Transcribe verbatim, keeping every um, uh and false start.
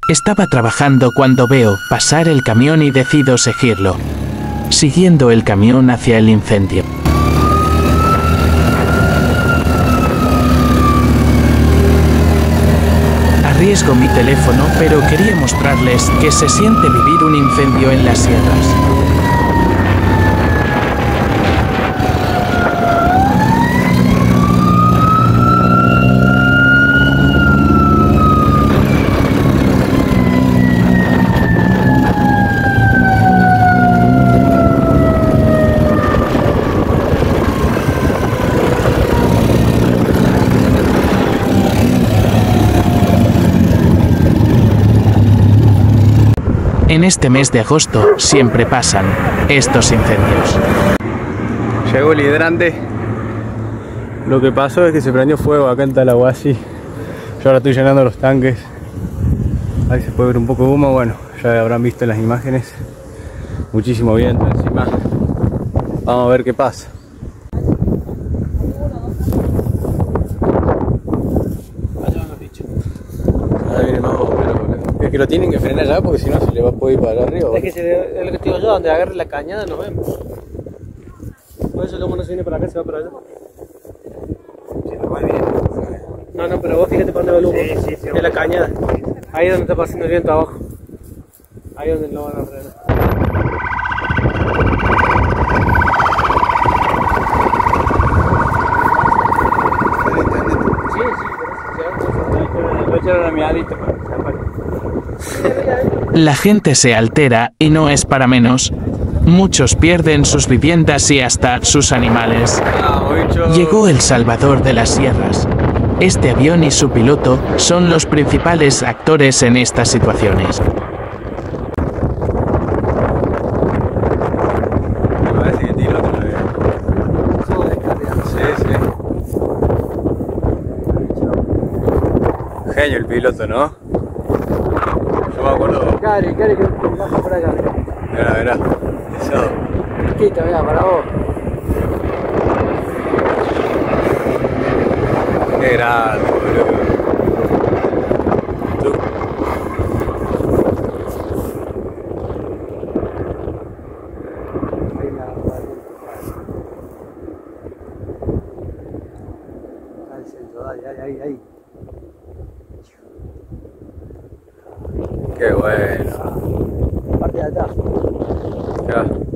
Estaba trabajando cuando veo pasar el camión y decido seguirlo, siguiendo el camión hacia el incendio. Arriesgo mi teléfono, pero quería mostrarles que se siente vivir un incendio en las sierras. En este mes de agosto siempre pasan estos incendios. Llegó el hidrante. Lo que pasó es que se prendió fuego acá en Talahuasi. Yo ahora estoy llenando los tanques. Ahí se puede ver un poco de humo. Bueno, ya habrán visto en las imágenes. Muchísimo viento encima. Vamos a ver qué pasa. Ahí viene más bombero. Es que lo tienen que frenar ya porque si no se le va a poder ir para arriba. Es que si es lo que te digo yo, donde agarre la cañada nos vemos. Por eso el humo no se viene para acá, se va para allá. Si no va bien. No, no, pero vos fíjate para dónde va el humo. Sí, sí, sí. De la cañada. Ahí es donde está pasando el viento abajo. Ahí es donde lo van a frenar. Sí, sí, lo echaron a mi adito para escapar. La gente se altera y no es para menos. Muchos pierden sus viviendas y hasta sus animales. Llegó el Salvador de las Sierras. Este avión y su piloto son los principales actores en estas situaciones. Me parece que tira otra vez. Sí, sí. Genio el piloto, ¿no? Yo me acuerdo. Cari, Cari, que baja por acá. Mirá, mirá. Eso. Chiquito, mirá, para vos. Qué grande, boludo. Tú. Al centro, dale, ahí, ahí, ahí. Qué bueno. Parte de atrás. Ya.